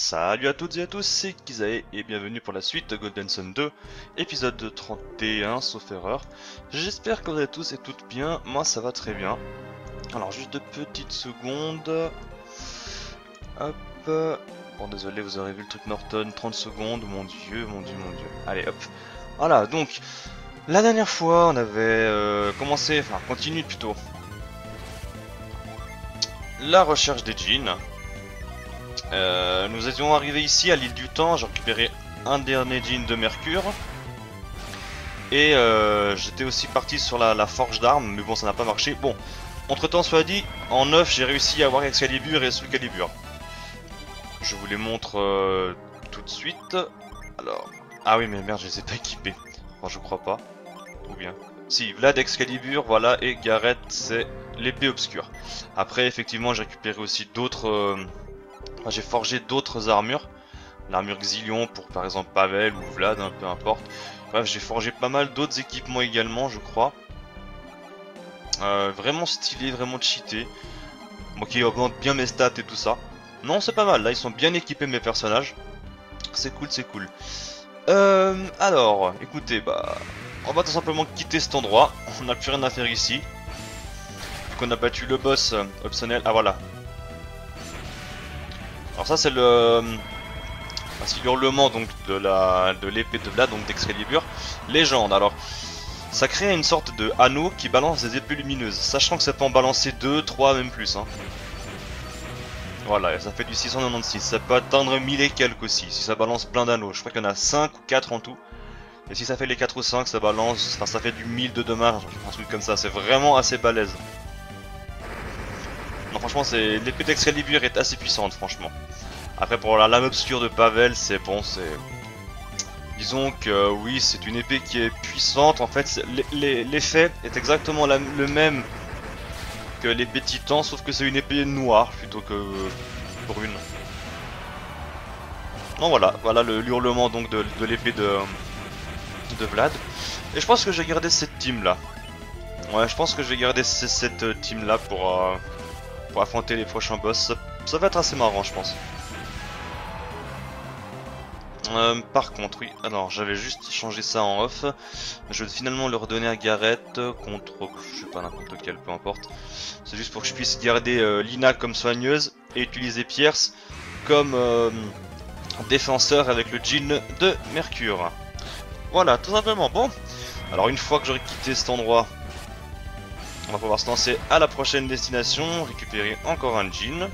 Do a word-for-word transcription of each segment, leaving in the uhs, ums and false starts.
Salut à toutes et à tous, c'est Kizae et bienvenue pour la suite de Golden Sun deux, épisode trente et un sauf erreur. J'espère que vous allez tous et toutes bien, moi ça va très bien. Alors juste deux petites secondes. Hop. Bon désolé, vous aurez vu le truc Norton, trente secondes, mon dieu, mon dieu, mon dieu. Allez hop. Voilà, donc la dernière fois on avait euh, commencé, enfin continué plutôt, la recherche des djinns. Euh, nous étions arrivés ici à l'île du temps, j'ai récupéré un dernier djinn de Mercure. Et euh, j'étais aussi parti sur la, la forge d'armes, mais bon ça n'a pas marché. Bon, entre temps soit dit, en neuf j'ai réussi à avoir Excalibur et Soul Calibur. Je vous les montre euh, tout de suite. Alors, ah oui mais merde je les ai pas équipés. Enfin je crois pas, ou bien. Si, Vlad Excalibur, voilà, et Gareth c'est l'épée obscure. Après effectivement j'ai récupéré aussi d'autres... Euh, Enfin, j'ai forgé d'autres armures, l'armure Xilion pour par exemple Pavel ou Vlad, hein, peu importe. Bref, j'ai forgé pas mal d'autres équipements également, je crois. Euh, vraiment stylé, vraiment cheaté. Bon, qui augmente bien mes stats et tout ça. Non, c'est pas mal, là ils sont bien équipés mes personnages. C'est cool, c'est cool. Euh, alors, écoutez, bah, on va tout simplement quitter cet endroit. On n'a plus rien à faire ici. Vu qu'on a battu le boss euh, optionnel. Ah voilà. Alors ça c'est le, c'est l'hurlement donc de la de l'épée de Vlad, donc d'Excalibur, légende. Alors ça crée une sorte de anneau qui balance des épées lumineuses, sachant que ça peut en balancer deux, trois, même plus. Hein. Voilà, et ça fait du six cent quatre-vingt-seize. Ça peut atteindre mille et quelques aussi, si ça balance plein d'anneaux. Je crois qu'il y en a cinq ou quatre en tout. Et si ça fait les quatre ou cinq, ça balance, enfin ça fait du mille de dommages, un truc comme ça. C'est vraiment assez balèze. Non, franchement, c'est l'épée d'Excalibur est assez puissante, franchement. Après, pour la lame obscure de Pavel, c'est bon, c'est... Disons que oui, c'est une épée qui est puissante. En fait, l'effet est exactement la, le même que l'épée Titan, sauf que c'est une épée noire plutôt que brune. Non, voilà, voilà le hurlement donc de, de l'épée de, de Vlad. Et je pense que je vais garder cette team là. Ouais, je pense que je vais garder cette team là pour... Euh... pour affronter les prochains boss, ça, ça va être assez marrant je pense. Euh, par contre, oui, alors j'avais juste changé ça en off. Je vais finalement le redonner à Gareth contre, je sais pas, n'importe lequel, peu importe. C'est juste pour que je puisse garder euh, Lina comme soigneuse et utiliser Pierce comme euh, défenseur avec le djinn de Mercure. Voilà, tout simplement. Bon, alors une fois que j'aurai quitté cet endroit, on va pouvoir se lancer à la prochaine destination, récupérer encore un djinn.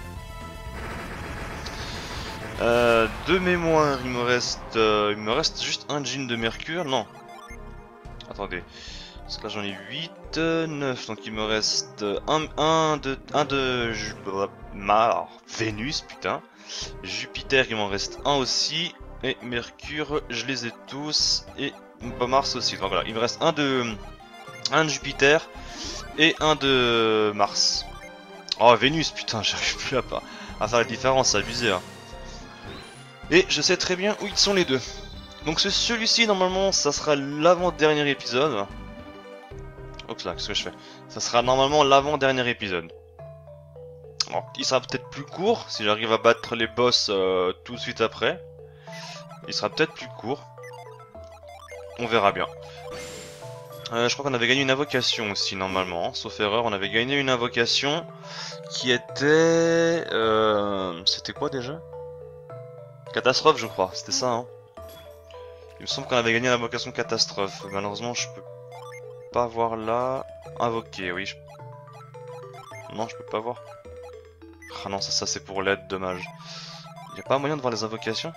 Euh, de mémoire, il me reste, euh, il me reste juste un djinn de Mercure. Non. Attendez. Parce que là j'en ai huit, neuf. Donc il me reste un, un de, un de Mar, Vénus, putain. Jupiter, il m'en reste un aussi. Et Mercure, je les ai tous. Et pas Mars aussi. Donc voilà, il me reste un de, un de Jupiter. Et un de Mars. Oh Vénus, putain, j'arrive plus à, pas, à faire la différence, c'est abusé hein. Et je sais très bien où ils sont les deux. Donc c'est celui-ci normalement, ça sera l'avant-dernier épisode. Oups là, qu'est-ce que je fais? Ça sera normalement l'avant-dernier épisode. Alors, il sera peut-être plus court, si j'arrive à battre les boss euh, tout de suite après. Il sera peut-être plus court. On verra bien. Euh, je crois qu'on avait gagné une invocation aussi normalement, sauf erreur, on avait gagné une invocation qui était... Euh, c'était quoi déjà? Catastrophe je crois, c'était ça hein. Il me semble qu'on avait gagné l'invocation catastrophe, malheureusement je peux pas voir là... Invoquer, oui. Je... Non je peux pas voir. Ah non ça, ça c'est pour l'aide, dommage. Y a pas moyen de voir les invocations?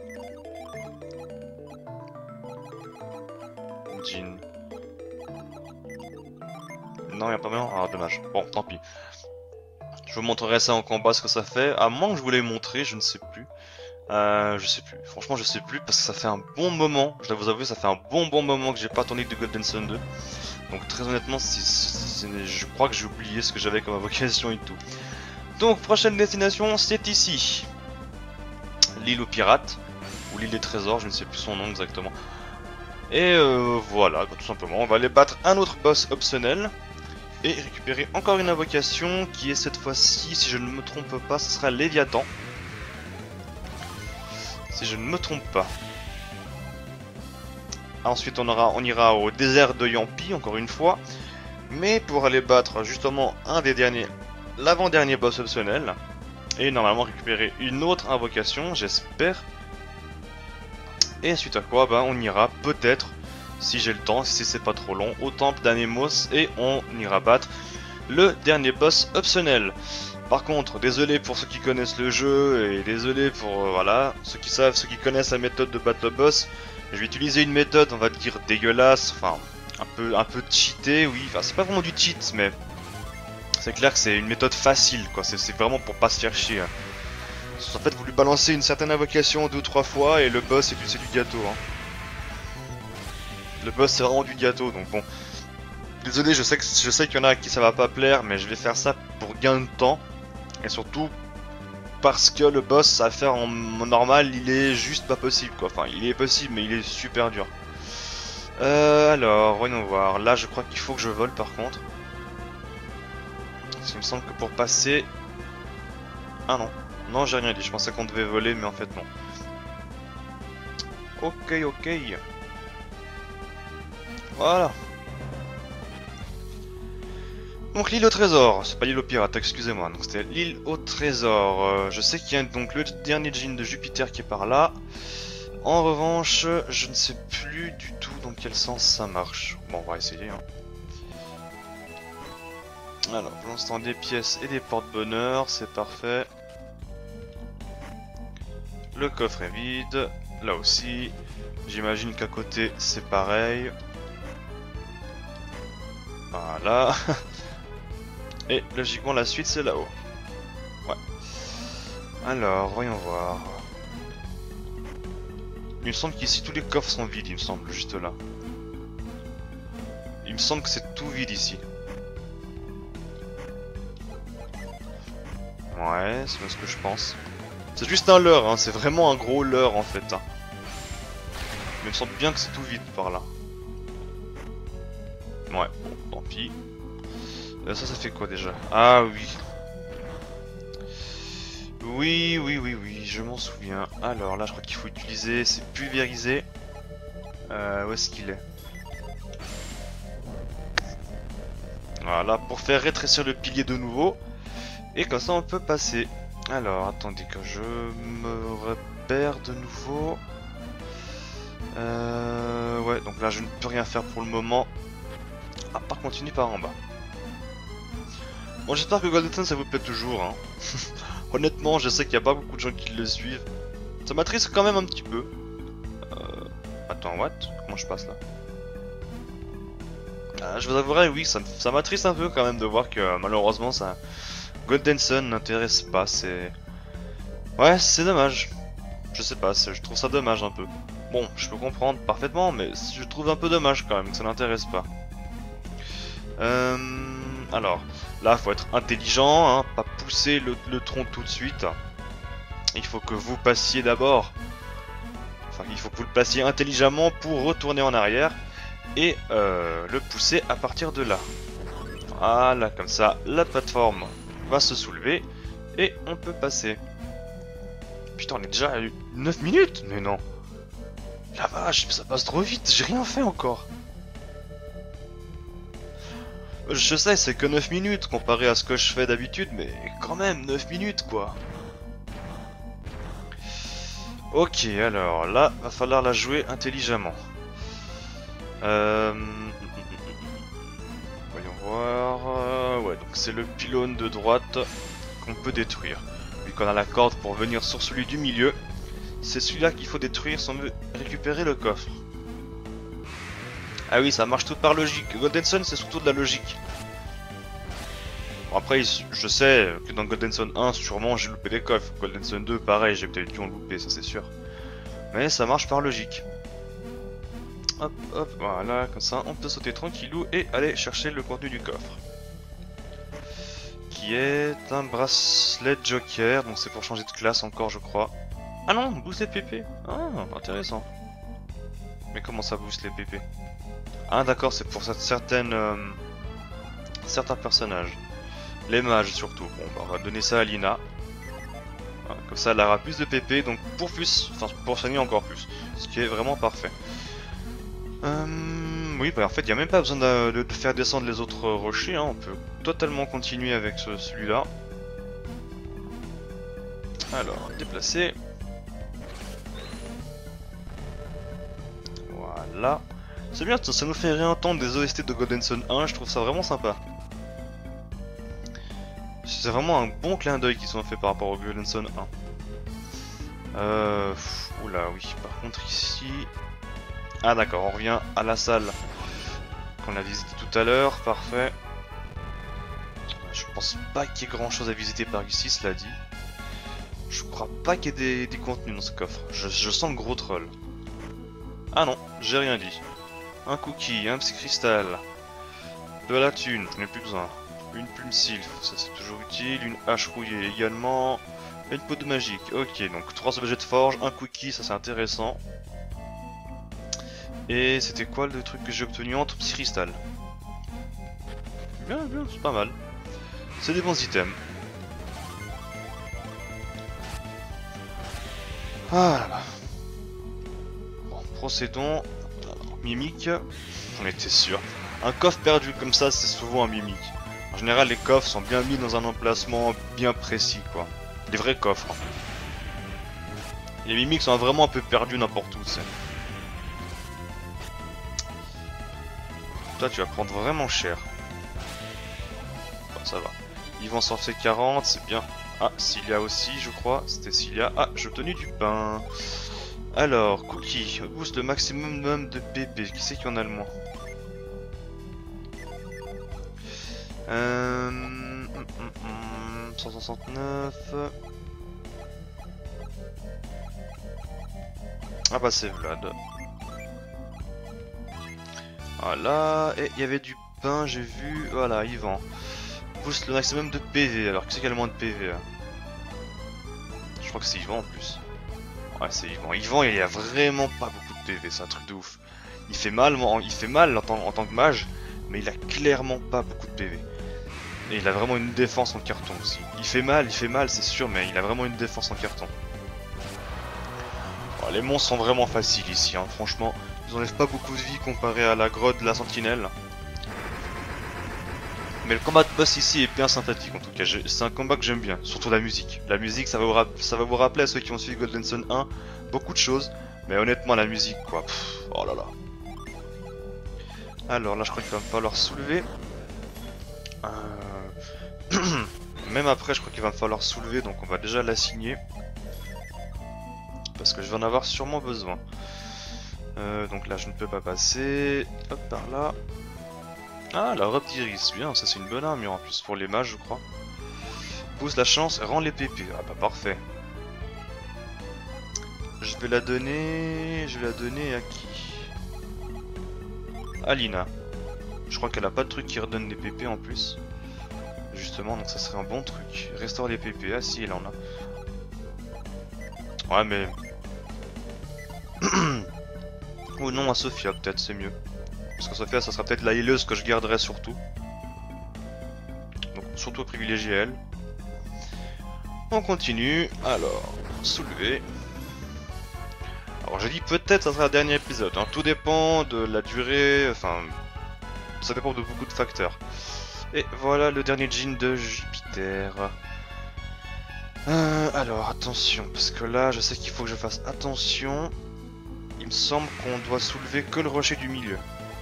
Djinn. Non, il n'y a pas moyen. Ah, dommage. Bon, tant pis. Je vous montrerai ça en combat, ce que ça fait. À moins que je vous l'ai montré, je ne sais plus. Euh, je sais plus. Franchement, je sais plus parce que ça fait un bon moment. Je dois vous avouer, ça fait un bon bon moment que j'ai pas tourné de Golden Sun deux. Donc très honnêtement, si, si, si, je crois que j'ai oublié ce que j'avais comme invocation et tout. Donc prochaine destination, c'est ici. L'île aux pirates ou l'île des trésors, je ne sais plus son nom exactement. Et euh, voilà, bah, tout simplement, on va aller battre un autre boss optionnel. Et récupérer encore une invocation qui est cette fois-ci, si je ne me trompe pas, ce sera Léviathan. Si je ne me trompe pas. Ensuite on, aura, on ira au désert de Yampi, encore une fois. Mais pour aller battre justement un des derniers, l'avant-dernier boss optionnel. Et normalement récupérer une autre invocation, j'espère. Et suite à quoi, bah, on ira peut-être, si j'ai le temps, si c'est pas trop long, au temple d'Anemos et on ira battre le dernier boss optionnel. Par contre, désolé pour ceux qui connaissent le jeu et désolé pour euh, voilà ceux qui savent, ceux qui connaissent la méthode de battre le boss. Je vais utiliser une méthode, on va dire dégueulasse, enfin un peu un peu cheatée, oui. Enfin c'est pas vraiment du cheat, mais c'est clair que c'est une méthode facile, quoi. C'est vraiment pour pas se faire chier. Hein. En fait, vous lui balancez une certaine invocation deux ou trois fois et le boss c'est du, du gâteau. Hein. Le boss c'est vraiment du gâteau, donc bon. Désolé, je sais que je sais qu'il y en a à qui ça va pas plaire, mais je vais faire ça pour gain de temps. Et surtout parce que le boss à faire en normal il est juste pas possible quoi. Enfin il est possible mais il est super dur. Euh, alors voyons voir. Là je crois qu'il faut que je vole par contre. Parce qu'il me semble que pour passer... Ah non. Non j'ai rien dit. Je pensais qu'on devait voler mais en fait non. Ok ok. Voilà. Donc l'île au trésor, c'est pas l'île au pirate, excusez-moi, donc c'était l'île au trésor. Euh, je sais qu'il y a donc le dernier djinn de Jupiter qui est par là. En revanche, je ne sais plus du tout dans quel sens ça marche. Bon, on va essayer. Hein. Alors, pour l'instant, des pièces et des porte-bonheur, c'est parfait. Le coffre est vide, là aussi. J'imagine qu'à côté, c'est pareil. Voilà. Et logiquement la suite c'est là-haut. Ouais. Alors, voyons voir. Il me semble qu'ici tous les coffres sont vides, il me semble, juste là. Il me semble que c'est tout vide ici. Ouais, c'est ce que je pense. C'est juste un leurre, hein, c'est vraiment un gros leurre en fait. Hein. Mais il me semble bien que c'est tout vide par là. Ouais, bon, tant pis. Ça, ça fait quoi déjà? Ah oui. Oui, oui, oui, oui, je m'en souviens. Alors là, je crois qu'il faut utiliser, c'est pulvérisé. Euh, où est-ce qu'il est? Voilà, pour faire rétrécir le pilier de nouveau. Et comme ça, on peut passer. Alors, attendez que je me repère de nouveau. Euh, ouais, donc là, je ne peux rien faire pour le moment. À part continuer par en bas. Bon, j'espère que Golden Sun ça vous plaît toujours. Hein. Honnêtement, je sais qu'il n'y a pas beaucoup de gens qui le suivent. Ça m'attriste quand même un petit peu. Euh... Attends, what? Comment je passe là? ah, Je vous avouerai, oui, ça, ça m'attriste un peu quand même de voir que euh, malheureusement, ça... Golden Sun n'intéresse pas. C'est... Ouais, c'est dommage. Je sais pas, je trouve ça dommage un peu. Bon, je peux comprendre parfaitement, mais je trouve un peu dommage quand même que ça n'intéresse pas. Euh... Alors... Là, faut être intelligent, hein, pas pousser le, le tronc tout de suite. Il faut que vous passiez d'abord. Enfin, il faut que vous le passiez intelligemment pour retourner en arrière et euh, le pousser à partir de là. Voilà, comme ça, la plateforme va se soulever et on peut passer. Putain, on est déjà à neuf minutes? Mais non. La vache, ça passe trop vite, j'ai rien fait encore. Je sais, c'est que neuf minutes comparé à ce que je fais d'habitude, mais quand même, neuf minutes quoi. Ok, alors là, va falloir la jouer intelligemment. Euh... Voyons voir... Ouais, donc c'est le pylône de droite qu'on peut détruire. Vu qu'on a la corde pour venir sur celui du milieu, c'est celui-là qu'il faut détruire si on veut récupérer le coffre. Ah oui, ça marche tout par logique. Golden Sun, c'est surtout de la logique. Bon, après, je sais que dans Golden Sun un, sûrement j'ai loupé des coffres. Golden Sun deux, pareil, j'ai peut-être dû en louper, ça c'est sûr. Mais ça marche par logique. Hop, hop, voilà, comme ça, on peut sauter tranquillou et aller chercher le contenu du coffre. Qui est un bracelet joker, donc c'est pour changer de classe encore, je crois. Ah non, boost les P P. Ah, intéressant. Mais comment ça booste les P P? Ah d'accord, c'est pour certaines, euh, certains personnages. Les mages surtout. Bon bah on va donner ça à Lina. Voilà, comme ça elle aura plus de P P, donc pour plus, enfin pour soigner encore plus. Ce qui est vraiment parfait. Euh, oui, bah en fait il n'y a même pas besoin de, de, de faire descendre les autres rochers, hein. On peut totalement continuer avec ce, celui-là. Alors, déplacer. Voilà. C'est bien, ça nous fait réentendre des O S T de Golden Sun un, je trouve ça vraiment sympa. C'est vraiment un bon clin d'œil qu'ils ont fait par rapport au Golden Sun un. Euh... Oula, oui, par contre ici... Ah d'accord, on revient à la salle qu'on a visité tout à l'heure, parfait. Je pense pas qu'il y ait grand chose à visiter par ici, cela dit. Je crois pas qu'il y ait des, des contenus dans ce coffre, je, je sens le gros troll. Ah non, j'ai rien dit. Un cookie, un petit cristal, de la thune, je n'ai plus besoin. Une plume sylph, ça c'est toujours utile, une hache rouillée également, et une peau de magique. Ok, donc trois objets de forge, un cookie, ça c'est intéressant. Et c'était quoi le truc que j'ai obtenu entre petits cristal? Bien, bien, c'est pas mal. C'est des bons items. Voilà. Bon, procédons. Alors, mimique. On était sûr. Un coffre perdu comme ça, c'est souvent un mimique. En général, les coffres sont bien mis dans un emplacement bien précis, quoi. Des vrais coffres. Les mimiques sont vraiment un peu perdus n'importe où, c'est. Toi, tu vas prendre vraiment cher. Bon, ça va. Ils vont s'en faire quarante, c'est bien. Ah, Cilia aussi, je crois. C'était Cilia. Ah, j'ai obtenu du pain. Alors, Cookie, booste le maximum de P P. Qui c'est qui en a le moins? Euh... hum, hum, hum, cent soixante-neuf. Ah bah c'est Vlad. Voilà, et il y avait du pain, j'ai vu. Voilà, Yvan. Booste le maximum de P V. Alors, qui c'est qui a le moins de P V là? Je crois que c'est Yvan en plus. Ouais, c'est Yvan. Yvan, il y a vraiment pas beaucoup de P V, c'est un truc de ouf. Il fait mal, il fait mal en tant, en tant que mage, mais il a clairement pas beaucoup de P V. Et il a vraiment une défense en carton aussi. Il fait mal, il fait mal, c'est sûr, mais il a vraiment une défense en carton. Bon, les monstres sont vraiment faciles ici, hein. Franchement, ils enlèvent pas beaucoup de vie comparé à la grotte de la sentinelle. Mais le combat de boss ici est bien sympathique en tout cas, c'est un combat que j'aime bien, surtout la musique. La musique, ça va, vous ça va vous rappeler à ceux qui ont suivi Golden Sun un, beaucoup de choses, mais honnêtement la musique quoi, pff, oh là là. Alors là je crois qu'il va me falloir soulever. Euh... Même après je crois qu'il va me falloir soulever, donc on va déjà l'assigner. Parce que je vais en avoir sûrement besoin. Euh, donc là je ne peux pas passer, hop par là. Ah, la robe d'Iris, bien, ça c'est une bonne armure en plus pour les mages, je crois. Pousse la chance, rend les P P. Ah bah parfait. Je vais la donner... Je vais la donner à qui? À Lina. Je crois qu'elle a pas de truc qui redonne des P P en plus. Justement, donc ça serait un bon truc. Restaure les P P. Ah si, elle en a. Ouais, mais... Ou non, à Sophia, peut-être, c'est mieux. Parce que Sophia, ça sera peut-être la healeuse que je garderai surtout. Donc surtout privilégier elle. On continue. Alors, soulever. Alors j'ai dit peut-être ça sera le dernier épisode. Hein. Tout dépend de la durée. Enfin, ça dépend de beaucoup de facteurs. Et voilà le dernier jean de Jupiter. Euh, alors attention, parce que là je sais qu'il faut que je fasse attention. Il me semble qu'on doit soulever que le rocher du milieu.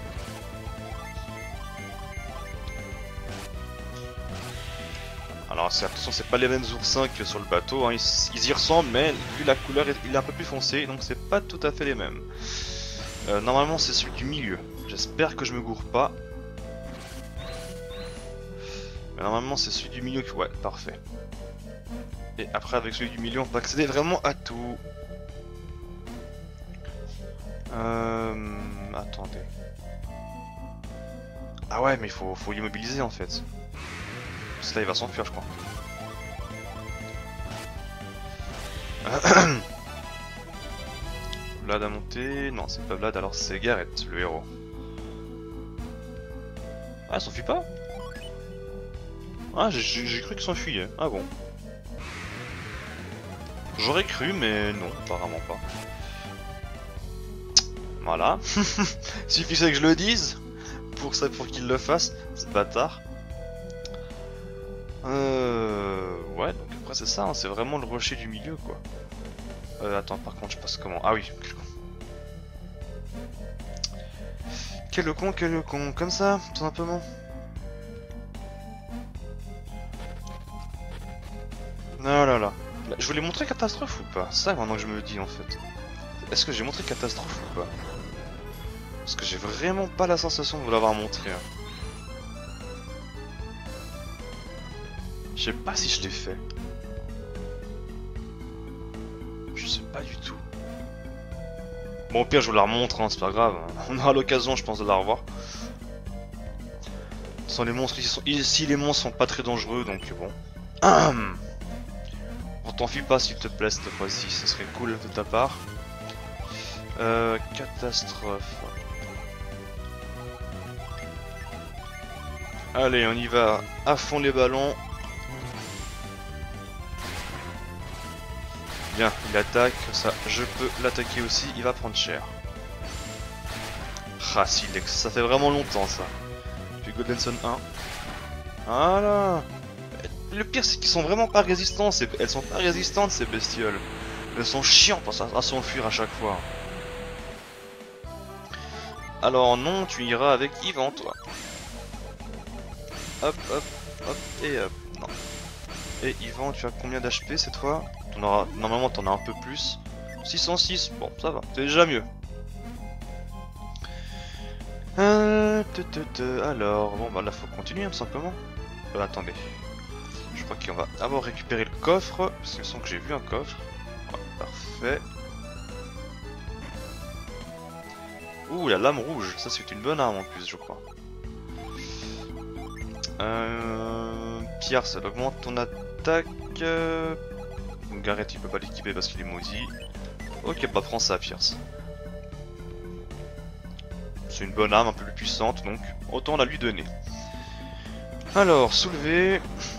Alors attention, c'est pas les mêmes oursins que sur le bateau, hein. ils, ils y ressemblent, mais vu la couleur, il est un peu plus foncé, donc c'est pas tout à fait les mêmes. Euh, normalement c'est celui du milieu, j'espère que je me gourre pas. Mais normalement c'est celui du milieu, qui... ouais, parfait. Et après avec celui du milieu on peut accéder vraiment à tout. Euh... Attendez. Ah ouais, mais il faut, faut l'immobiliser en fait. Parce que là il va s'enfuir je crois. Vlad a monté... Non c'est pas Vlad, alors c'est Gareth le héros. Ah, il s'enfuit pas? Ah, j'ai cru qu'il s'enfuyait. Ah bon. J'aurais cru, mais non, apparemment pas. Voilà. Suffisait que je le dise pour ça, pour qu'il le fasse, ce bâtard. Euh... Ouais, donc après c'est ça, hein, c'est vraiment le rocher du milieu, quoi. Euh, attends, par contre, je passe comment? Ah oui, quel con. Quel con, quel con, comme ça, tout simplement. Oh là là. Je voulais montrer catastrophe ou pas? C'est ça maintenant que je me dis en fait. Est-ce que j'ai montré catastrophe ou pas? Parce que j'ai vraiment pas la sensation de vous l'avoir montré. Hein. Je sais pas si je l'ai fait. Je sais pas du tout. Bon, au pire, je vous la remontre, hein, c'est pas grave. On aura l'occasion, je pense, de la revoir. Sans les monstres, ici, sont... ici, les monstres sont pas très dangereux, donc bon. On t'enfuit pas, s'il te plaît, cette fois-ci, ce serait cool de ta part. Euh, catastrophe. Allez, on y va à fond les ballons. Bien, il attaque, ça, je peux l'attaquer aussi, il va prendre cher. Ah, Silex, ça fait vraiment longtemps ça. Puis Goldenson un. Voilà. Le pire, c'est qu'ils sont vraiment pas résistants, elles sont pas résistantes ces bestioles. Elles sont chiantes à s'enfuir à chaque fois. Alors non, tu iras avec Yvan, toi. Hop, hop, hop, et hop. Non. Et Yvan, tu as combien d'H P cette fois? T'en auras... Normalement, t'en as un peu plus. six cent six, bon, ça va, c'est déjà mieux. Euh, te, te, te. Alors, bon, bah là, faut continuer, hein, simplement. Euh, attendez. Je crois qu'on va d'abord récupérer le coffre, parce qu'il me semble que j'ai vu un coffre. Ouais, parfait. Ouh, la lame rouge, ça c'est une bonne arme en plus, je crois. Euh... Pierre, ça augmente ton attaque. Donc Gareth, il peut pas l'équiper parce qu'il est maudit. Ok, bah prends ça, Pierce. C'est une bonne arme, un peu plus puissante, donc autant la lui donner. Alors, soulever.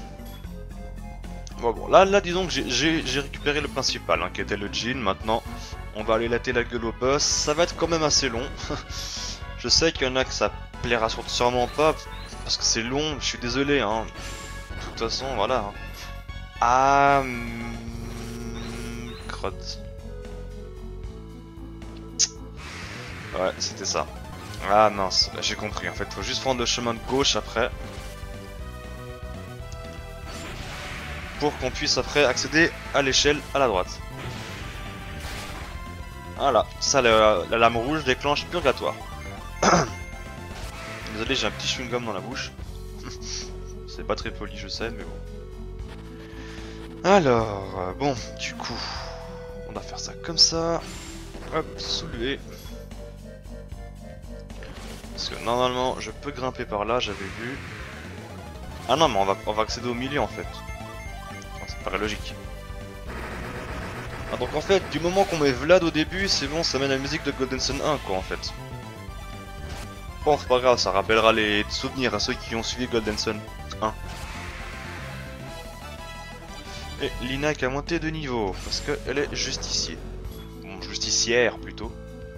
Bon, bon, là, là, disons que j'ai récupéré le principal, hein, qui était le jean. Maintenant, on va aller latter la gueule au boss. Ça va être quand même assez long. Je sais qu'il y en a que ça plaira sûrement pas, parce que c'est long, je suis désolé. Hein. De toute façon, voilà. Hein. Ah... Hum, crotte. Ouais, c'était ça. Ah mince, j'ai compris. En fait, faut juste prendre le chemin de gauche après. Pour qu'on puisse après accéder à l'échelle à la droite. Voilà, ça la, la lame rouge déclenche purgatoire. Désolé, j'ai un petit chewing-gum dans la bouche. C'est pas très poli, je sais, mais bon. Alors, euh, bon, du coup, on va faire ça comme ça. Hop, soulever. Parce que normalement, je peux grimper par là, j'avais vu. Ah non, mais on va, on va accéder au milieu en fait. Ça paraît logique. Ah, donc en fait, du moment qu'on met Vlad au début, c'est bon, ça mène à la musique de Goldenson un quoi en fait. Bon, c'est pas grave, ça rappellera les souvenirs à ceux qui ont suivi Goldenson un. Et Lina qui a monté de niveau, parce qu'elle est justicier. Bon, justicière plutôt.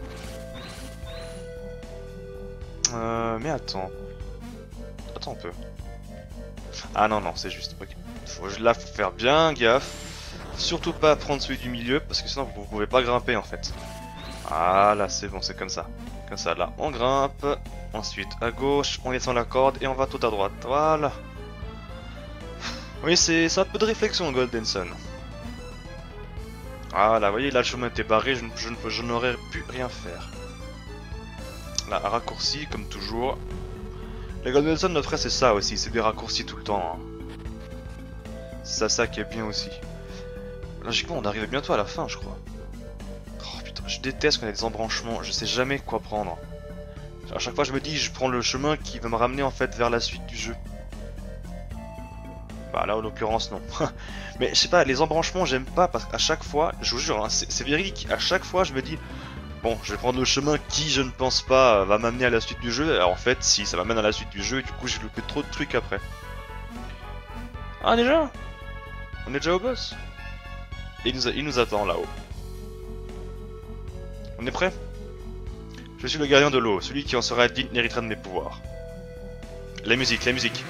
Euh, mais attends. Attends un peu. Ah non, non, c'est juste. Ok. Faut là faut faire bien gaffe. Surtout pas prendre celui du milieu, parce que sinon vous pouvez pas grimper en fait. Ah là, c'est bon, c'est comme ça. Comme ça, là, on grimpe. Ensuite, à gauche, on descend la corde et on va tout à droite. Voilà. Oui, c'est un peu de réflexion, Goldenson. Ah là, vous voyez, là, le chemin était barré, je, je, je n'aurais pu rien faire. Là, raccourci, comme toujours. Les Goldenson, notre frère, c'est ça aussi, c'est des raccourcis tout le temps. Hein. C'est ça, ça qui est bien aussi. Logiquement, on arrive bientôt à la fin, je crois. Oh putain, je déteste quand il y a des embranchements, je sais jamais quoi prendre. À chaque fois, je me dis, je prends le chemin qui va me ramener en fait vers la suite du jeu. Bah là, en l'occurrence, non. Mais je sais pas, les embranchements, j'aime pas parce qu'à chaque fois, je vous jure, hein, c'est véridique, à chaque fois, je me dis, bon, je vais prendre le chemin qui, je ne pense pas, va m'amener à la suite du jeu. Alors en fait, si, ça m'amène à la suite du jeu, et du coup, j'ai loupé trop de trucs après. Ah, déjà? On est déjà au boss? et il nous, il nous attend là-haut. On est prêt? Je suis le gardien de l'eau, celui qui en sera digne héritera de mes pouvoirs. La musique, la musique.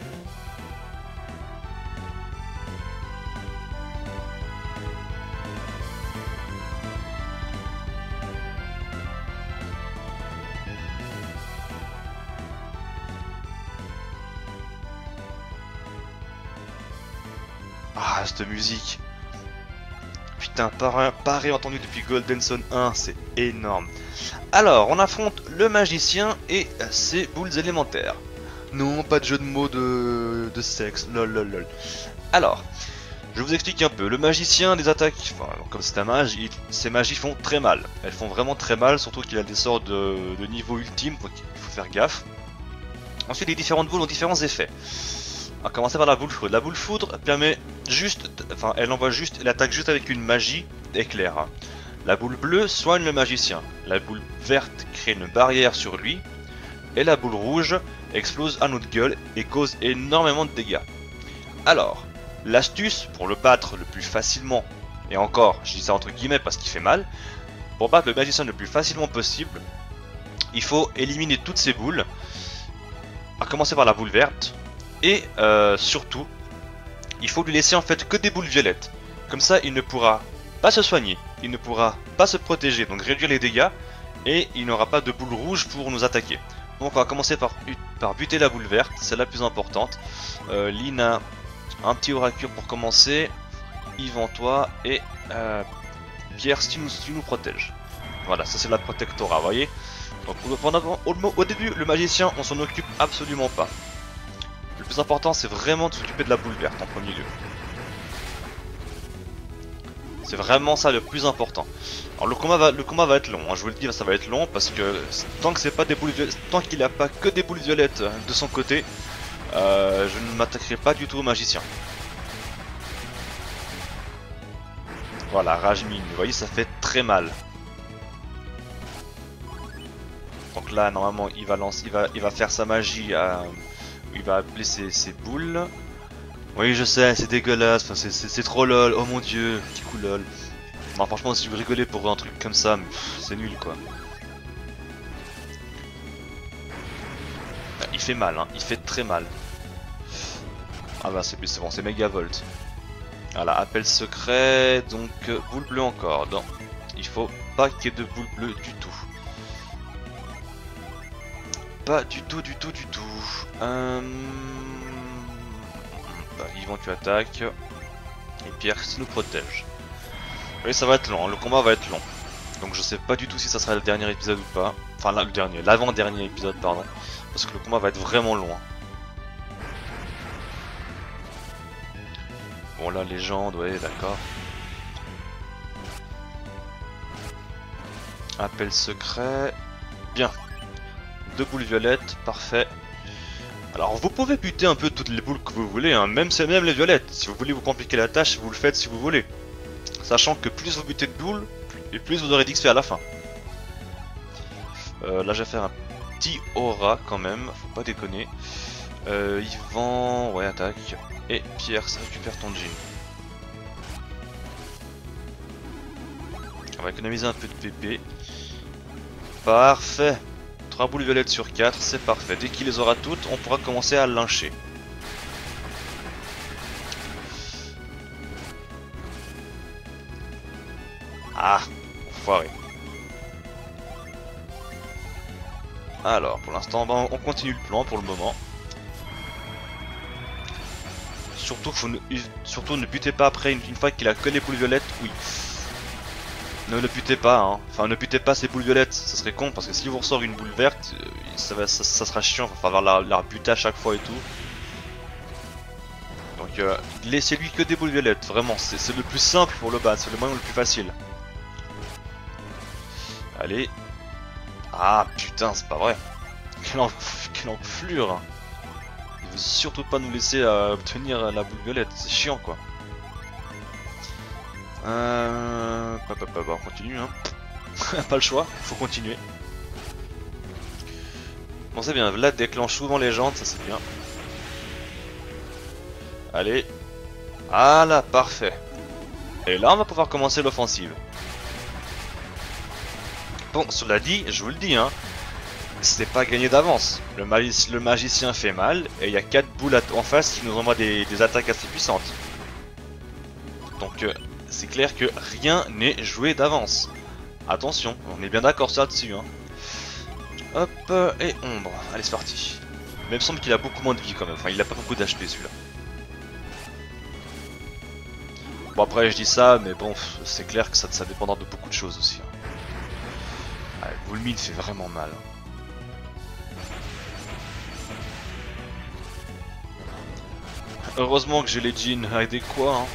Ah, cette musique. Putain, pas, pas réentendu depuis Golden Sun un, c'est énorme. Alors, on affronte le magicien et ses boules élémentaires. Non, pas de jeu de mots de, de sexe, lol lol lol. Alors, je vous explique un peu. Le magicien, des attaques, enfin, comme c'est un mage, il, ses magies font très mal. Elles font vraiment très mal, surtout qu'il a des sorts de, de niveau ultime, donc il faut faire gaffe. Ensuite, les différentes boules ont différents effets. On va commencer par la boule foudre. La boule foudre permet juste, enfin, elle envoie juste, elle attaque juste avec une magie éclair. La boule bleue soigne le magicien. La boule verte crée une barrière sur lui. Et la boule rouge explose à notre gueule et cause énormément de dégâts. Alors, l'astuce pour le battre le plus facilement, et encore, je dis ça entre guillemets parce qu'il fait mal, pour battre le magicien le plus facilement possible, il faut éliminer toutes ces boules, à commencer par la boule verte. Et euh, surtout, il faut lui laisser en fait que des boules violettes. Comme ça, il ne pourra pas se soigner, il ne pourra pas se protéger, donc réduire les dégâts, et il n'aura pas de boule rouge pour nous attaquer. Donc on va commencer par, par buter la boule verte, c'est la plus importante. Euh, Lynn a un petit Oracure pour commencer, Yvan toi, et euh, Pierre si tu nous, si tu nous protèges. Voilà, ça c'est la protectora, vous voyez. Donc pendant, au, au début, le magicien, on s'en occupe absolument pas. Le plus important, c'est vraiment de s'occuper de la boule verte en premier lieu. C'est vraiment ça le plus important. Alors le combat va, le combat va être long, hein, je vous le dis, ça va être long parce que tant que c'est pas des boules violettes, tant qu'il n'a pas que des boules violettes de son côté, euh, je ne m'attaquerai pas du tout au magicien. Voilà, rage mine, vous voyez, ça fait très mal. Donc là, normalement, il va lancer, il va, il va faire sa magie à. Il va appeler ses, ses boules. Oui, je sais, c'est dégueulasse, enfin, c'est trop lol, oh mon dieu, petit coup lol. Non, franchement, si vous rigolez pour un truc comme ça, c'est nul quoi. Il fait mal, hein, il fait très mal. Ah bah c'est bon, c'est Megavolt. Voilà, appel secret, donc euh, boule bleue encore. Non, il faut pas qu'il y ait de boule bleue du tout. Pas du tout, du tout, du tout. Euh... Bah, Yvan, tu attaques. Et Pierre, si nous protège. Oui, ça va être long, le combat va être long. Donc je sais pas du tout si ça sera le dernier épisode ou pas. Enfin, là, le dernier, l'avant-dernier épisode, pardon. Parce que le combat va être vraiment long. Bon, la légende, ouais, d'accord. Appel secret. Bien. Deux boules violettes, parfait. Alors vous pouvez buter un peu toutes les boules que vous voulez, hein, même, même les violettes. Si vous voulez vous compliquer la tâche, vous le faites si vous voulez. Sachant que plus vous butez de boules, et plus vous aurez d'X P à la fin. Euh, là je vais faire un petit aura quand même, faut pas déconner. Euh, Yvan, ouais attaque. Et Pierre, ça récupère ton jean. On va économiser un peu de P P. Parfait. trois boules violettes sur quatre, c'est parfait. Dès qu'il les aura toutes, on pourra commencer à lyncher. Ah, enfoiré. Alors, pour l'instant, ben, on continue le plan pour le moment. Surtout, faut ne, surtout ne butez pas après une, une fois qu'il a que les boules violettes, oui. Ne le butez pas, hein. Enfin ne butez pas ces boules violettes, ça serait con parce que si vous ressort une boule verte, euh, ça, va, ça, ça sera chiant, il va falloir la, la rebuter à chaque fois et tout. Donc euh, laissez-lui que des boules violettes, vraiment, c'est le plus simple pour le battre, c'est le moyen le plus facile. Allez. Ah putain, c'est pas vrai. Quelle, enf quelle enflure. Il veut surtout pas nous laisser euh, obtenir la boule violette, c'est chiant quoi. Euh... Bah, bah, bah, bah, on continue hein. Pas le choix, faut continuer. Bon c'est bien, Vlad déclenche souvent les jantes, ça c'est bien. Allez. Voilà, parfait. Et là on va pouvoir commencer l'offensive. Bon, cela dit, je vous le dis, hein, c'est pas gagné d'avance. Le, le magicien fait mal et il y a quatre boules en face qui nous envoient des, des attaques assez puissantes. Donc euh, c'est clair que rien n'est joué d'avance. Attention, on est bien d'accord ça dessus. Hein. Hop, euh, et ombre. Allez, c'est parti. Mais il me semble qu'il a beaucoup moins de vie quand même. Enfin, il a pas beaucoup d'H P celui-là. Bon, après, je dis ça, mais bon, c'est clair que ça, ça dépendra de beaucoup de choses aussi. Hein. Ouais, Boulmine fait vraiment mal. Heureusement que j'ai les jeans adéquats. Hein.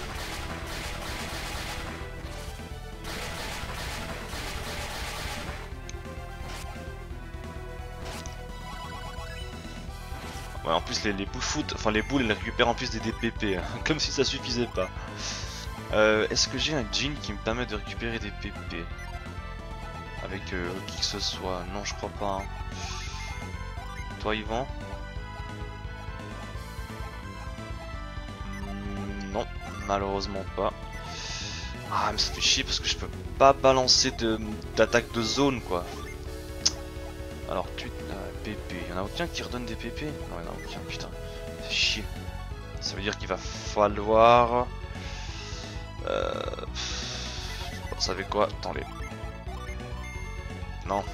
Ouais, en plus les, les boules foot, enfin les boules elles récupèrent en plus des D P P, hein, comme si ça suffisait pas. Euh, Est-ce que j'ai un jean qui me permet de récupérer des P P avec euh, qui que ce soit? Non, je crois pas. Hein. Toi, Yvan? hmm, Non, malheureusement pas. Ah, mais ça fait chier parce que je peux pas balancer d'attaque de, de zone quoi. Alors, tu. P P, y'en a aucun qui redonne des P P? Non, y'en a aucun, putain. C'est chier. Ça veut dire qu'il va falloir. Euh... Vous savez quoi? Attendez. Non.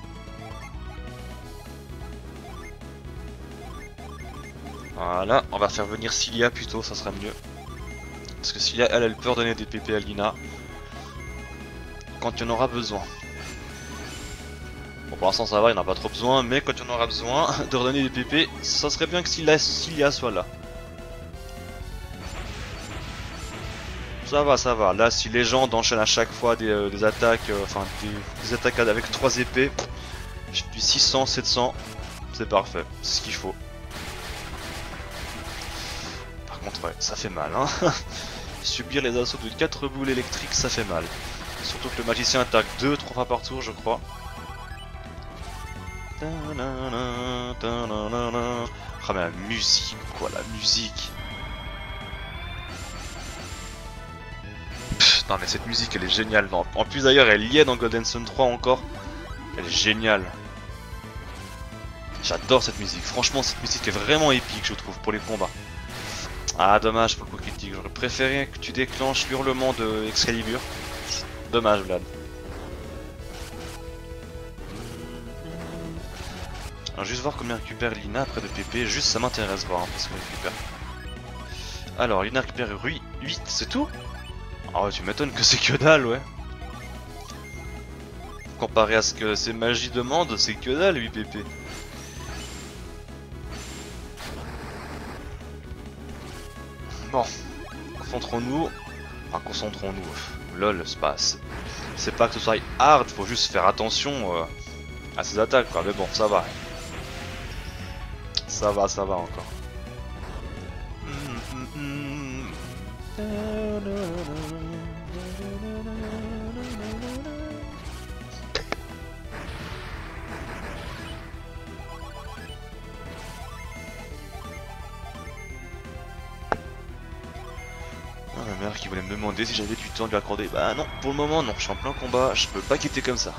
Voilà, on va faire venir Cilia plutôt, ça sera mieux. Parce que Cilia, elle, elle peut redonner des P P à Lina. Quand il y en aura besoin. Bon, pour l'instant ça va, il n'y en a pas trop besoin, mais quand il y en aura besoin de redonner des P P, ça serait bien que Cilia, Cilia soit là. Ça va, ça va. Là, si les gens enchaînent à chaque fois des, euh, des attaques, euh, enfin des, des attaques avec trois épées, je suis six cents, sept cents, c'est parfait, c'est ce qu'il faut. Par contre, ouais, ça fait mal, hein. Subir les assauts de quatre boules électriques, ça fait mal. Surtout que le magicien attaque deux trois fois par tour, je crois. Ah mais la musique quoi, la musique. Pff, non mais cette musique elle est géniale. Non. En plus d'ailleurs elle y est dans Golden Sun trois encore. Elle est géniale. J'adore cette musique. Franchement cette musique est vraiment épique je trouve pour les combats. Ah dommage pour le coup critique. J'aurais préféré que tu déclenches l'hurlement de Excalibur. Dommage Vlad. Alors juste voir combien récupère Lina après de P P, juste ça m'intéresse voir hein, parce qu'on récupère. Alors Lina récupère huit, c'est tout? Ah ouais, tu m'étonnes que c'est que dalle ouais. Comparé à ce que ces magies demandent, c'est que dalle huit P P. Bon, concentrons-nous. Enfin concentrons-nous. Lol, c'est pas... C'est pas que ce soit hard, faut juste faire attention euh, à ses attaques quoi, mais bon ça va. Ça va, ça va encore. Ah, ma mère qui voulait me demander si j'avais du temps de lui accorder. Bah non, pour le moment non, je suis en plein combat, je peux pas quitter comme ça.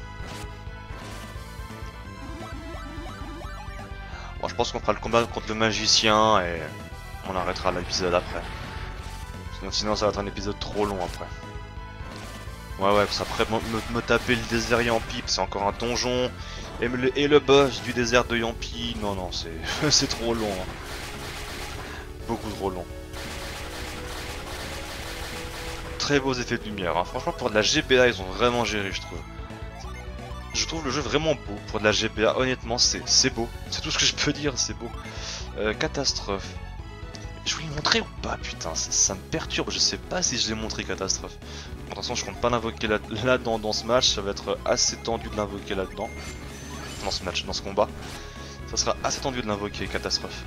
Bon, je pense qu'on fera le combat contre le magicien et on arrêtera l'épisode après. Sinon, sinon ça va être un épisode trop long après. Ouais ouais, parce qu'après me, me taper le désert Yampi, c'est encore un donjon. Et le, et le boss du désert de Yampi, non non, c'est c'est trop long. Hein. Beaucoup trop long. Très beaux effets de lumière, hein. Franchement pour de la G B A ils ont vraiment géré je trouve. Je trouve le jeu vraiment beau pour de la G B A, honnêtement c'est beau, c'est tout ce que je peux dire, c'est beau. Euh, catastrophe. Je vous l'ai montré ou pas putain, ça, ça me perturbe, je sais pas si je l'ai montré catastrophe. Bon, attention je compte pas l'invoquer là-dedans là dans ce match, ça va être assez tendu de l'invoquer là-dedans. Dans ce match, dans ce combat. Ça sera assez tendu de l'invoquer, catastrophe.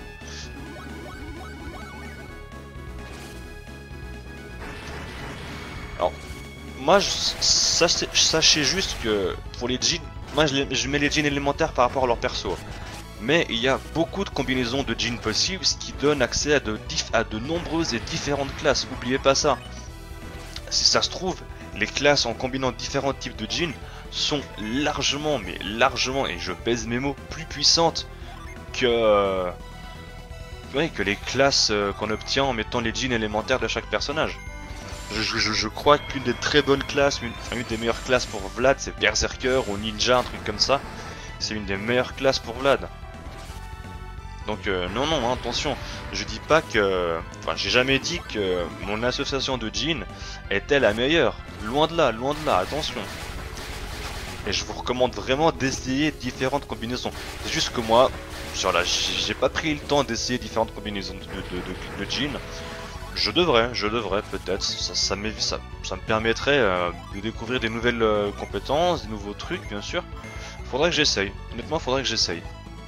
Alors, moi je, sachez, sachez juste que pour les jeans, moi je, les, je mets les jeans élémentaires par rapport à leur perso. Mais il y a beaucoup de combinaisons de jeans possibles, ce qui donne accès à de, à de nombreuses et différentes classes, n'oubliez pas ça. si ça se trouve, les classes en combinant différents types de jeans sont largement, mais largement, et je pèse mes mots, plus puissantes que, euh, ouais, que les classes euh, qu'on obtient en mettant les jeans élémentaires de chaque personnage. Je, je, je crois qu'une des très bonnes classes, une, une des meilleures classes pour Vlad, c'est Berserker ou Ninja, un truc comme ça. C'est une des meilleures classes pour Vlad. Donc euh, non, non, hein, attention, je dis pas que... Enfin, j'ai jamais dit que mon association de jeans était la meilleure. Loin de là, loin de là, attention. Et je vous recommande vraiment d'essayer différentes combinaisons. C'est juste que moi, sur la, j'ai pas pris le temps d'essayer différentes combinaisons de, de, de, de jeans. Je devrais, je devrais peut-être, ça, ça, ça, ça me permettrait euh, de découvrir des nouvelles euh, compétences, des nouveaux trucs bien sûr. Faudrait que j'essaye, honnêtement faudrait que j'essaye.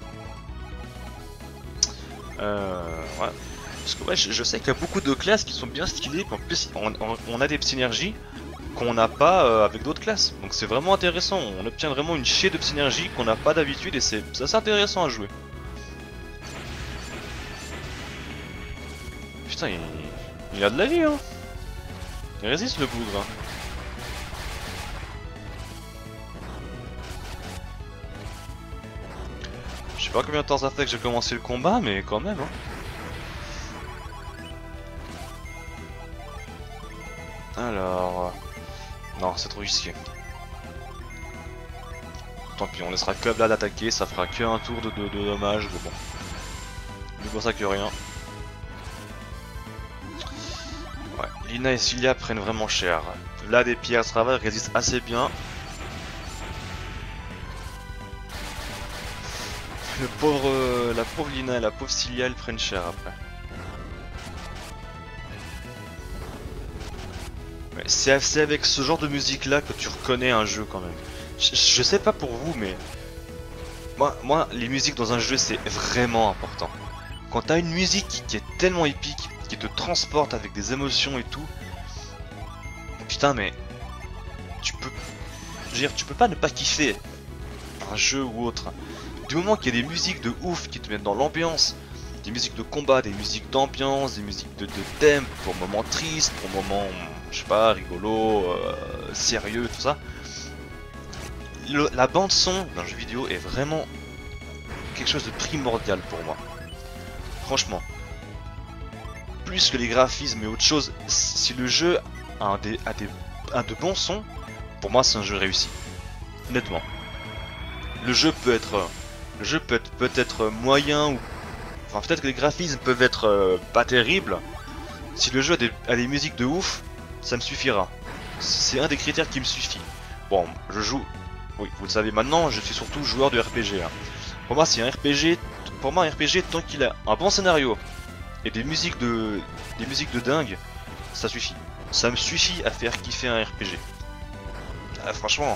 Euh, ouais. Parce que ouais, je, je sais qu'il y a beaucoup de classes qui sont bien stylées, qu'en plus on, on, on a des synergies qu'on n'a pas euh, avec d'autres classes. Donc c'est vraiment intéressant, on obtient vraiment une chier de synergie qu'on n'a pas d'habitude et c'est assez intéressant à jouer. Putain, il... Il a de la vie, hein. Il résiste le bougre. Hein. Je sais pas combien de temps ça fait que j'ai commencé le combat, mais quand même. Hein. Alors... Non, c'est trop risqué. Tant pis, on laissera que Vlad attaquer, ça fera que un tour de, de, de dommages, mais bon. Mieux pour ça que rien. Ouais, Lina et Cilia prennent vraiment cher. Vlad et Pierre Travail résistent assez bien. Le pauvre, euh, la pauvre Lina et la pauvre Cilia, elles prennent cher après. Ouais, c'est avec ce genre de musique là que tu reconnais un jeu quand même. Je, je sais pas pour vous, mais moi, moi, les musiques dans un jeu c'est vraiment important. Quand t'as une musique qui est tellement épique, qui te transporte avec des émotions et tout, putain mais tu peux, je veux dire, tu peux pas ne pas kiffer un jeu ou autre. Du moment qu'il y a des musiques de ouf qui te mettent dans l'ambiance, des musiques de combat, des musiques d'ambiance, des musiques de, de thème pour moments tristes, pour moments, je sais pas, rigolo, euh, sérieux, tout ça. Le, la bande son d'un jeu vidéo est vraiment quelque chose de primordial pour moi. Franchement. Plus que les graphismes et autre chose, si le jeu a, un des, a des, un de bons sons, pour moi c'est un jeu réussi. Honnêtement. Le jeu peut être, le jeu peut être, peut être moyen ou... Enfin peut-être que les graphismes peuvent être euh, pas terribles. Si le jeu a des, a des musiques de ouf, ça me suffira. C'est un des critères qui me suffit. Bon, je joue... Oui, vous le savez maintenant, je suis surtout joueur de R P G. Hein. Pour moi, c'est un R P G. Pour moi, un R P G, tant qu'il a un bon scénario et des musiques de, des musiques de dingue, ça suffit. Ça me suffit à faire kiffer un R P G. Ah, franchement,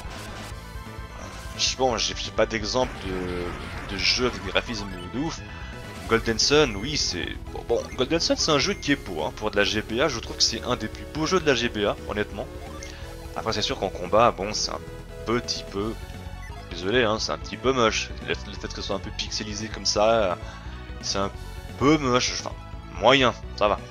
bon, j'ai pas d'exemple de, de jeu avec des graphismes de ouf. Golden Sun, oui, c'est bon, bon. Golden Sun, c'est un jeu qui est beau hein, pour de la G B A. Je trouve que c'est un des plus beaux jeux de la G B A, honnêtement. Après, c'est sûr qu'en combat, bon, c'est un petit peu, désolé, hein, c'est un petit peu moche. Le, le fait que ce soit un peu pixelisé comme ça, c'est un peu moche. Enfin, moyen, ça va.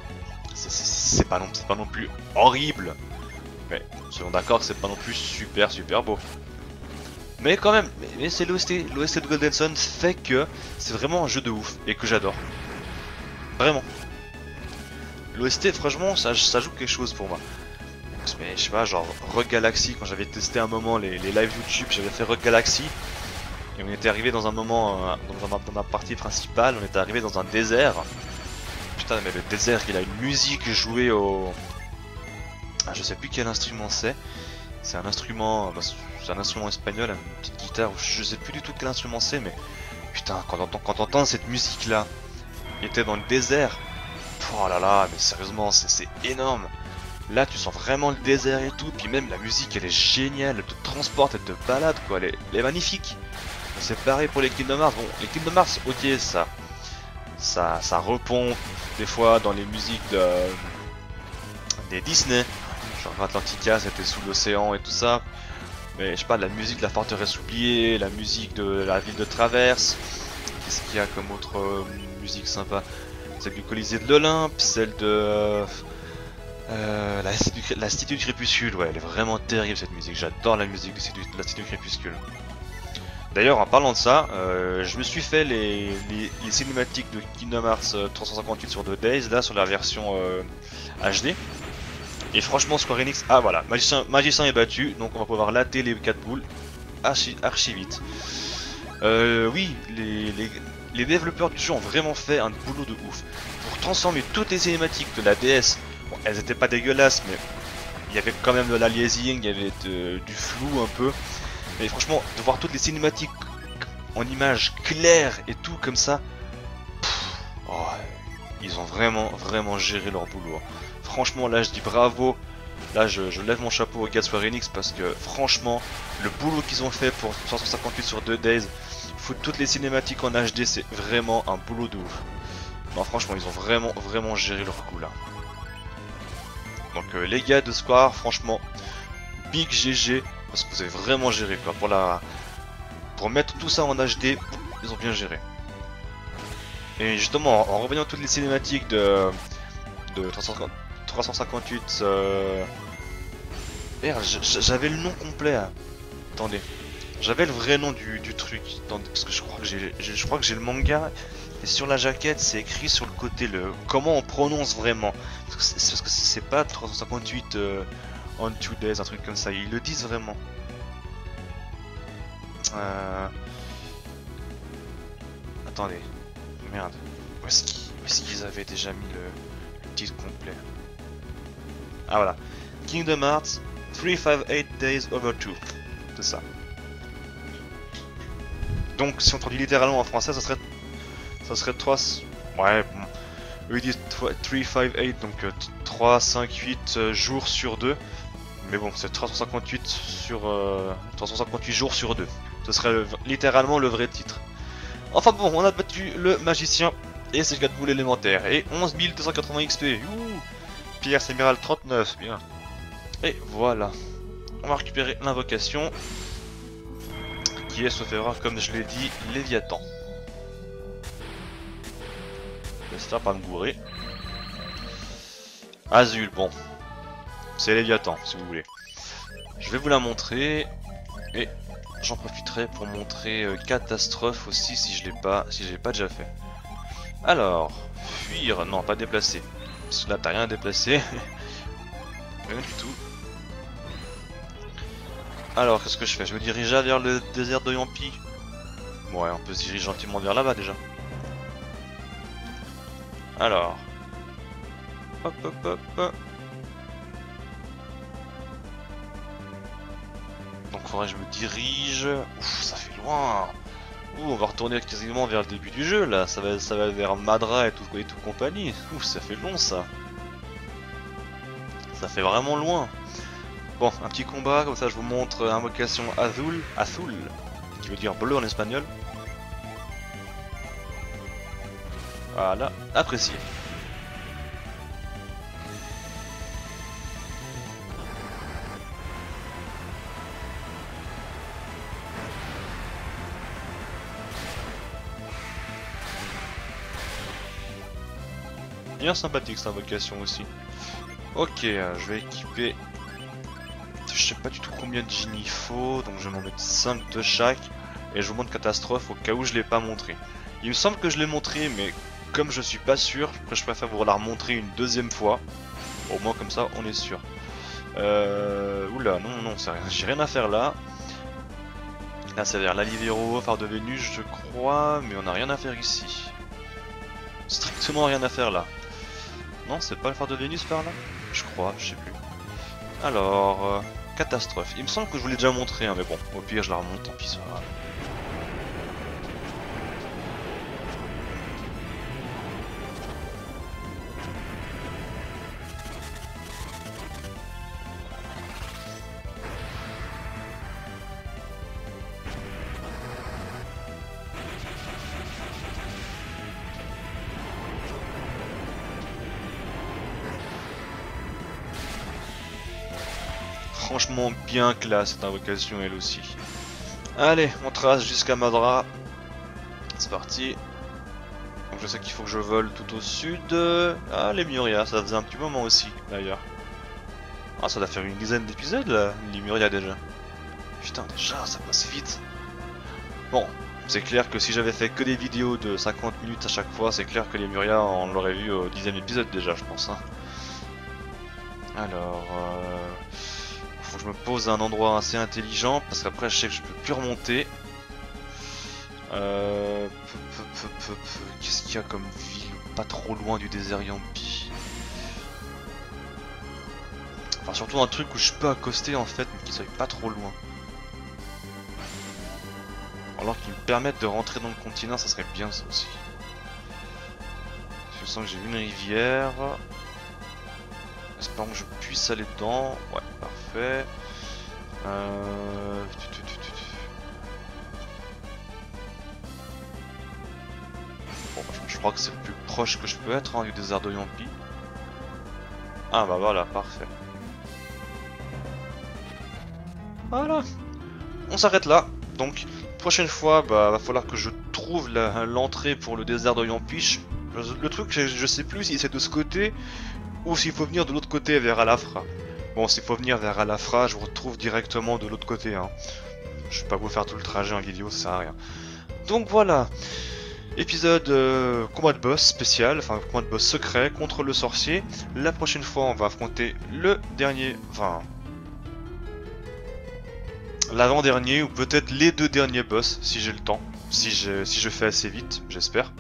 C'est pas, non, pas non plus horrible. Mais soyons d'accord que c'est pas non plus super super beau. Mais quand même, mais, mais c'est l'O S T. L'O S T de Golden Sun fait que c'est vraiment un jeu de ouf et que j'adore. Vraiment. L'O S T, franchement, ça, ça joue quelque chose pour moi. Mais je sais pas, genre Rogue Galaxy, quand j'avais testé un moment les, les live YouTube, j'avais fait Rogue Galaxy. Et on était arrivé dans un moment, euh, dans, ma, dans ma partie principale, on était arrivé dans un désert. Putain, mais le désert, il a une musique jouée au... Ah, je sais plus quel instrument c'est. C'est un instrument, bah, c'est un instrument espagnol, une petite guitare, je sais plus du tout quel instrument c'est, mais putain, quand on quand on entend cette musique là, il était dans le désert. Oh là là, mais sérieusement, c'est énorme. Là, tu sens vraiment le désert et tout, puis même la musique, elle est géniale, elle te transporte, elle te balade, quoi, elle est, elle est magnifique. C'est pareil pour les Kingdom Hearts. Bon, les Kingdom Hearts, ok, ça, ça, ça repompe des fois dans les musiques de, des Disney. Genre Atlantica, c'était sous l'océan et tout ça. Mais je sais pas, la musique de la forteresse oubliée, la musique de la ville de Traverse. Qu'est-ce qu'il y a comme autre euh, musique sympa? Celle du Colisée de l'Olympe, celle de... Euh, Euh, la, Cité du, la Cité du Crépuscule, ouais, elle est vraiment terrible cette musique. J'adore la musique de, de la Cité du Crépuscule. D'ailleurs, en parlant de ça, euh, je me suis fait les, les, les cinématiques de Kingdom Hearts trois cent cinquante-huit sur deux Days, là sur la version euh, H D. Et franchement, Square Enix, ah voilà, Magicien, Magicien est battu, donc on va pouvoir latter les quatre boules archi, archi vite. Euh, oui, les, les, les développeurs du jeu ont vraiment fait un boulot de ouf pour transformer toutes les cinématiques de la D S. Bon, elles étaient pas dégueulasses, mais il y avait quand même de l'aliasing, il y avait de, du flou un peu. Mais franchement, de voir toutes les cinématiques en images claires et tout comme ça, pff, oh, ils ont vraiment, vraiment géré leur boulot. Franchement, là je dis bravo. Là je, je lève mon chapeau aux gars de Square Enix parce que franchement, le boulot qu'ils ont fait pour trois cent cinquante-huit sur deux Days, foutre toutes les cinématiques en H D, c'est vraiment un boulot de ouf. Non, franchement, ils ont vraiment, vraiment géré leur coup là. Donc euh, les gars de Square, franchement, big G G. Parce que vous avez vraiment géré quoi. Pour la, pour mettre tout ça en H D, ils ont bien géré. Et justement, en revoyant toutes les cinématiques de, de trois cent cinquante-huit, euh... merde, j'avais le nom complet. Hein. Attendez, j'avais le vrai nom du, du truc. Attendez, parce que je crois que j'ai, je crois que j'ai le manga. Et sur la jaquette, c'est écrit sur le côté le comment on prononce vraiment. Parce que c'est pas trois cent cinquante-huit. Euh... On two days, un truc comme ça, ils le disent vraiment. Euh... Attendez, merde. Où est-ce qu'ils qu avaient déjà mis le, le titre complet? Ah voilà. Kingdom Hearts three fifty-eight Days Over two. C'est ça. Donc si on traduit littéralement en français, ça serait... Ça serait trois... Ouais, bon. Eux ils disent three fifty-eight, donc euh, trois cent cinquante-huit euh, jours sur deux. Mais bon, c'est trois cent cinquante-huit sur euh, trois cent cinquante-huit jours sur deux. Ce serait le, littéralement le vrai titre. Enfin bon, on a battu le magicien et ses quatre boules élémentaires. Et onze mille deux cent quatre-vingts X P. Ouh, Pierre Séméral trente-neuf, bien. Et voilà. On va récupérer l'invocation. Qui est, sauf erreur, comme je l'ai dit, Léviathan. J'espère pas me gourer. Azul, bon. C'est Léviathan, si vous voulez. Je vais vous la montrer. Et j'en profiterai pour montrer euh, Catastrophe aussi, si je l'ai pas, si je l'ai pas déjà fait. Alors, fuir, non, pas déplacer. Parce que là, t'as rien à déplacer. Rien du tout. Alors, qu'est-ce que je fais? Je me dirige vers le désert de Yampi. Ouais, on peut se diriger gentiment vers là-bas déjà. Alors. Hop, hop, hop, hop. Donc faudrait que je me dirige. Ouf, ça fait loin. Ouh, on va retourner quasiment vers le début du jeu là. Ça va, ça va vers Madra et tout, et tout compagnie. Ouf, ça fait long ça. Ça fait vraiment loin. Bon, un petit combat, comme ça je vous montre invocation Azul, Azul, qui veut dire bleu en espagnol. Voilà, apprécié. Bien sympathique cette invocation aussi. Ok, euh, je vais équiper. Je sais pas du tout combien de Gin il faut, donc je vais m'en mettre cinq de chaque. Et je vous montre Catastrophe au cas où je l'ai pas montré. Il me semble que je l'ai montré, mais comme je suis pas sûr, je préfère vous la remontrer une deuxième fois. Au moins comme ça, on est sûr. Euh... Oula, non, non, j'ai rien à faire là. Là, c'est vers l'Alivero, phare de Vénus, je crois, mais on a rien à faire ici. Strictement rien à faire là. Non, c'est pas le phare de Vénus par là? Je crois, je sais plus. Alors, euh, Catastrophe. Il me semble que je vous l'ai déjà montré, hein, mais bon, au pire je la remonte, tant pis, ça va. Franchement bien classe cette invocation elle aussi. Allez, on trace jusqu'à Madra. C'est parti. Donc je sais qu'il faut que je vole tout au sud. Ah les Myria, ça faisait un petit moment aussi d'ailleurs. Ah, ça doit faire une dizaine d'épisodes là, Lemuria déjà. Putain, déjà, ça passe vite. Bon, c'est clair que si j'avais fait que des vidéos de cinquante minutes à chaque fois, c'est clair que Lemuria, on l'aurait vu au dixième épisode déjà, je pense. Hein. Alors, euh, faut que je me pose à un endroit assez intelligent, parce qu'après je sais que je peux plus remonter. Euh, Qu'est-ce qu'il y a comme ville pas trop loin du désert Yampi? Enfin, surtout un truc où je peux accoster en fait, mais qui soit pas trop loin. Alors qu'ils me permettent de rentrer dans le continent, ça serait bien ça aussi. Je sens que j'ai vu une rivière. Espérons que je puisse aller dedans. Ouais, parfait. Euh... Bon, je crois que c'est le plus proche que je peux être hein, du désert de Yampi. Ah bah voilà, parfait. Voilà. On s'arrête là. Donc, prochaine fois, bah, va falloir que je trouve l'entrée pour le désert de Yampi. Le truc, je, je sais plus si c'est de ce côté ou s'il faut venir de l'autre côté vers Alafra. Bon, s'il faut venir vers Alafra, je vous retrouve directement de l'autre côté. Hein. Je vais pas vous faire tout le trajet en vidéo, ça sert à rien. Donc voilà. Épisode euh, combat de boss spécial, enfin combat de boss secret contre le sorcier. La prochaine fois, on va affronter le dernier, enfin l'avant-dernier ou peut-être les deux derniers boss si j'ai le temps, si je, si je fais assez vite, j'espère.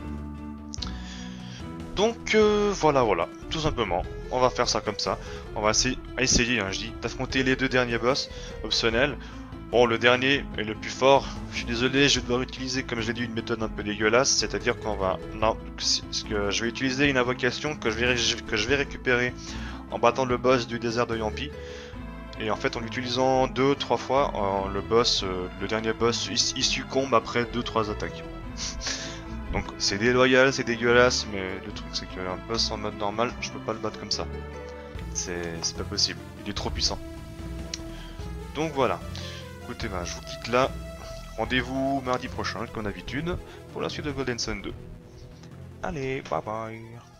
Donc euh, voilà, voilà, tout simplement, on va faire ça comme ça. On va essayer, essayer hein, je dis, d'affronter les deux derniers boss optionnels. Bon, le dernier est le plus fort. Je suis désolé, je vais devoir utiliser, comme je l'ai dit, une méthode un peu dégueulasse. C'est-à-dire qu'on va... Non, que je vais utiliser une invocation que je, vais, que je vais récupérer en battant le boss du désert de Yampi. Et en fait, en l'utilisant deux, trois fois, le boss, le dernier boss, il, il succombe après deux, trois attaques. Donc c'est déloyal, c'est dégueulasse, mais le truc c'est qu'un boss en mode normal, je peux pas le battre comme ça. C'est pas possible, il est trop puissant. Donc voilà. Écoutez, bah, je vous quitte là. Rendez-vous mardi prochain, comme d'habitude, pour la suite de Golden Sun deux. Allez, bye bye.